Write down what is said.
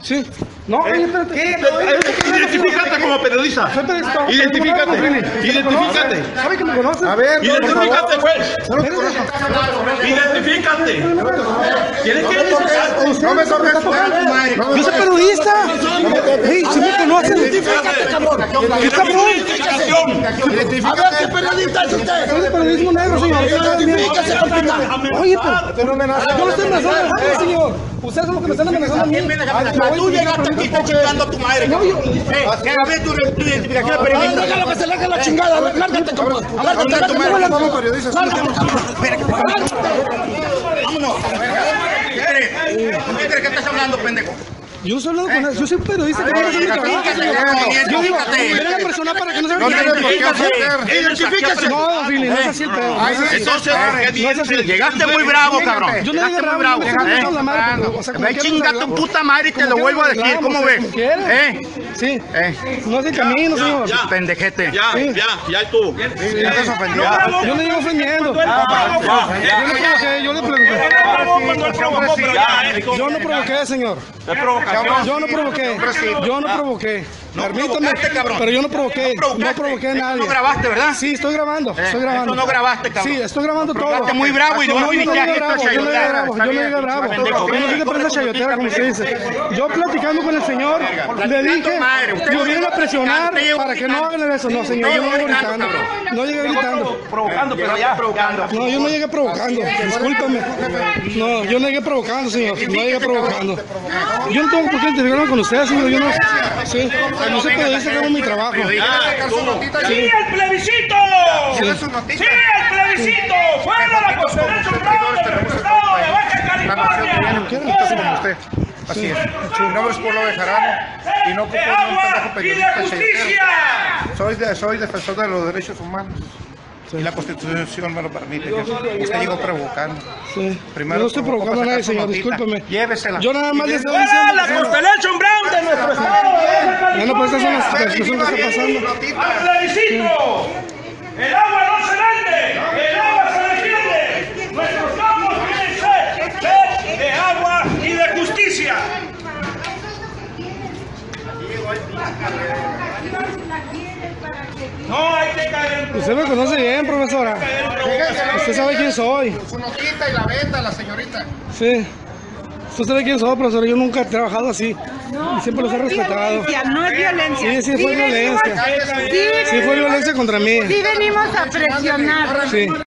Sí. No, Identifícate como periodista. Identifícate. Identifícate. ¿Sabe que me conoce? A ver, identifícate, pues. Identifícate. ¿Tienes que identificar? No me toques. Yo soy periodista. Ey, si me conoce, Identifícate, cabrón. ¿Qué cabrón? Identifícate. ¿Qué periodista es usted? Soy de periodismo negro, señor. Oye, pero yo no estoy amenazando a nadie, señor. Ustedes son los que me están amenazando a mí. Tú llegaste aquí, está chingando a tu madre. No, yo... A ver tu identificación de periodista. Déjalo que se largue la chingada. Lárgate, cabrón. Lárgate tu madre. Vamos, periodistas. Vámonos. ¿Qué crees que estás hablando, pendejo? Yo no estoy hablando con él, yo soy periodista que voy a hacer mi trabajo. Yo digo, mira la persona para que no se vea. Identifícate. No, Billy, no es así el pedo. Entonces, llegaste muy bravo, cabrón. Yo no llegué bravo, Ve chinga tu puta madre y te lo vuelvo a decir, ¿cómo ves? Sí, no es el camino, señor. Pendejete. Ya tú. Yo no llego ofendiendo. Yo le pregunté. Yo no provoqué, señor. Yo no provoqué. Permítame, pero yo no provoqué. No provoqué a nadie. ¿No grabaste, verdad? Sí, estoy grabando. Esto no grabaste, cabrón. Sí, estoy grabando todo. Estás muy bravo y no viniste aquí a Yo no llegué bravo. Yo no llegué bravo. Yo no soy de prensa chayotera, como se dice. Yo platicando con el señor, le dije, lo vienen a presionar para que no hagan eso. No, señor, yo no llegué gritando. No llegué gritando. Provocando, pero ya provocando. No, yo no llegué provocando. Discúlpame. No, yo no llegué provocando, señor. No llegué provocando. Yo no tengo por qué identificarme con ustedes, señor. Yo no. Sí. No soy periodista, que hago mi trabajo. ¡Sí, el plebiscito! ¡Sí, el plebiscito! ¡Fuera la Conferencia Bravo del Estado de Baja California! Así es. Mi nombre es Polo Bejarano y no ocupo un pendejo periodista chayotero. Soy defensor de los derechos humanos. Y la Constitución me lo permite. Usted llegó provocando. Sí. Primero yo no estoy provocando a nadie, señor, discúlpeme. Llévesela. Yo nada más le estoy ¡Fuera diciendo. la Constellation Brown de nuestro Estado de Baja Bueno, pues estas son las situaciones que está pasando. ¡Al plebiscito! ¡El agua no se vende! ¡El agua se defiende! ¡Nuestros campos tienen sed de agua y de justicia! No hay que caer en... Usted me conoce bien, profesora. Usted sabe quién soy. Su notita y la venta, la señorita. Sí. Usted sabe quién soy, profesora. Yo nunca he trabajado así. Y siempre los he respetado. No es violencia. Sí, fue violencia. Sí, fue violencia contra mí. Sí venimos a presionar. Sí.